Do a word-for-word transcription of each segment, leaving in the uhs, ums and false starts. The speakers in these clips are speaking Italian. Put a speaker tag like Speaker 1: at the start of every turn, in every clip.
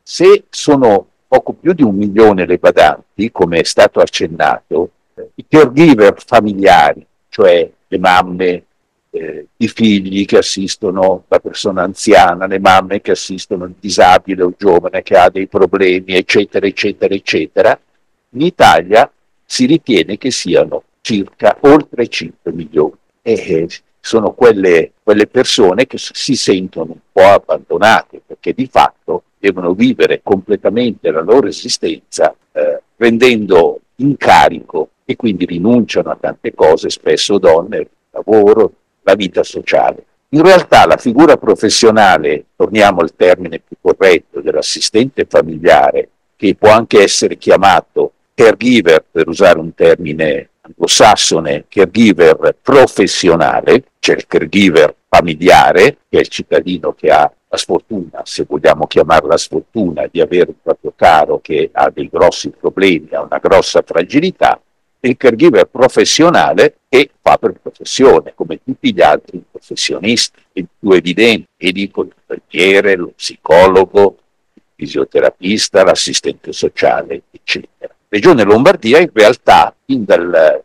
Speaker 1: Se sono poco più di un milione le badanti, come è stato accennato, eh, i caregiver familiari, cioè le mamme, eh, i figli che assistono la persona anziana, le mamme che assistono il disabile o il giovane che ha dei problemi, eccetera, eccetera, eccetera, in Italia si ritiene che siano circa oltre cinque milioni. E eh, sono quelle, quelle persone che si sentono un po' abbandonate, perché di fatto devono vivere completamente la loro esistenza eh, prendendo in carico, e quindi rinunciano a tante cose, spesso donne, il lavoro, la vita sociale. In realtà la figura professionale, torniamo al termine più corretto, dell'assistente familiare, che può anche essere chiamato caregiver, per usare un termine anglosassone, caregiver professionale, c'è il caregiver familiare, che è il cittadino che ha la sfortuna, se vogliamo chiamarla sfortuna, di avere un proprio caro che ha dei grossi problemi, ha una grossa fragilità, e il caregiver professionale che fa per professione, come tutti gli altri professionisti, il più evidente, medico, il infermiere, lo psicologo, il fisioterapista, l'assistente sociale, eccetera. Regione Lombardia in realtà fin dal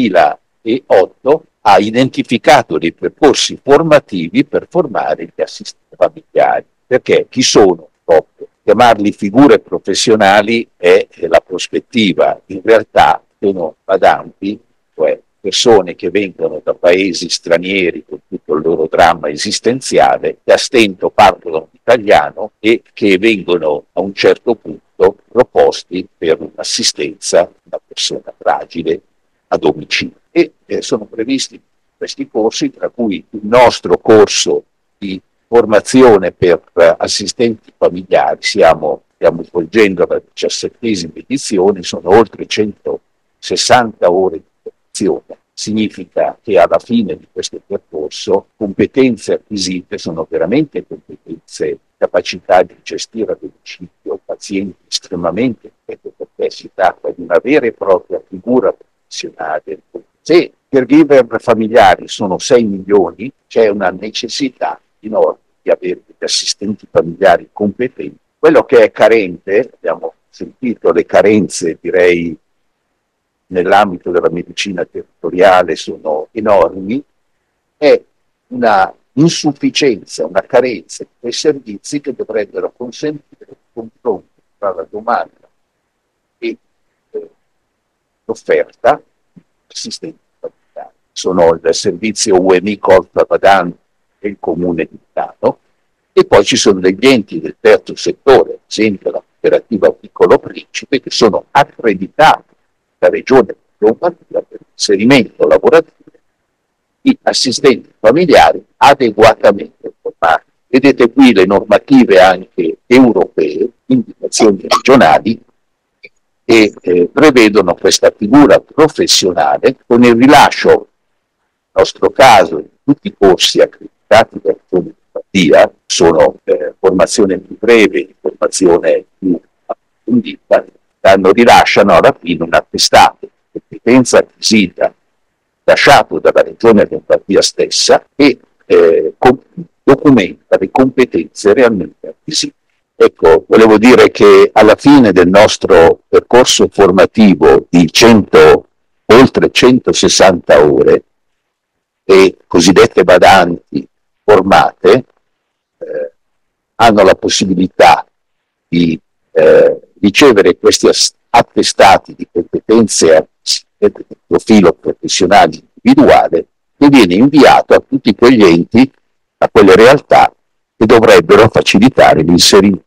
Speaker 1: duemilaotto ha identificato dei percorsi formativi per formare gli assistenti familiari, perché chi sono proprio? Chiamarli figure professionali è la prospettiva, in realtà sono badanti, cioè persone che vengono da paesi stranieri con tutto il loro dramma esistenziale, che a stento parlano italiano e che vengono a un certo punto proposti per un'assistenza a una persona fragile a domicilio. E eh, sono previsti questi corsi, tra cui il nostro corso di formazione per eh, assistenti familiari. Siamo, stiamo svolgendo la diciassettesima edizione, sono oltre centosessanta ore di formazione. Significa che alla fine di questo percorso competenze acquisite sono veramente competenze, capacità di gestire a domicilio pazienti estremamente, perché si tratta di una vera e propria figura professionale. Se caregiver familiari sono sei milioni, c'è una necessità enorme di avere degli assistenti familiari competenti. Quello che è carente, abbiamo sentito le carenze, direi, nell'ambito della medicina territoriale sono enormi, è una insufficienza, una carenza di quei servizi che dovrebbero consentire il confronto tra la domanda e eh, l'offerta di assistenti familiari. Sono il servizio U M I Colta Badanti e il Comune di Milano, e poi ci sono degli enti del terzo settore, ad esempio la cooperativa Piccolo Principe, che sono accreditati da Regione Lombardia per l'inserimento lavorativo di assistenti familiari adeguatamente formati. Vedete qui le normative anche europee, indicazioni regionali, e eh, prevedono questa figura professionale con il rilascio, nel nostro caso, di tutti i corsi accreditati da Regione Lombardia, sono eh, formazione più breve, formazione più approfondita, danno, rilasciano alla fine un attestato di competenza acquisita lasciato dalla Regione Lombardia stessa e eh, documenta le competenze realmente acquisite. Ecco, volevo dire che alla fine del nostro percorso formativo di cento, oltre centosessanta ore, e cosiddette badanti formate eh, hanno la possibilità di eh, ricevere questi attestati di competenze del profilo professionale individuale, che viene inviato a tutti quegli enti, a quelle realtà che dovrebbero facilitare l'inserimento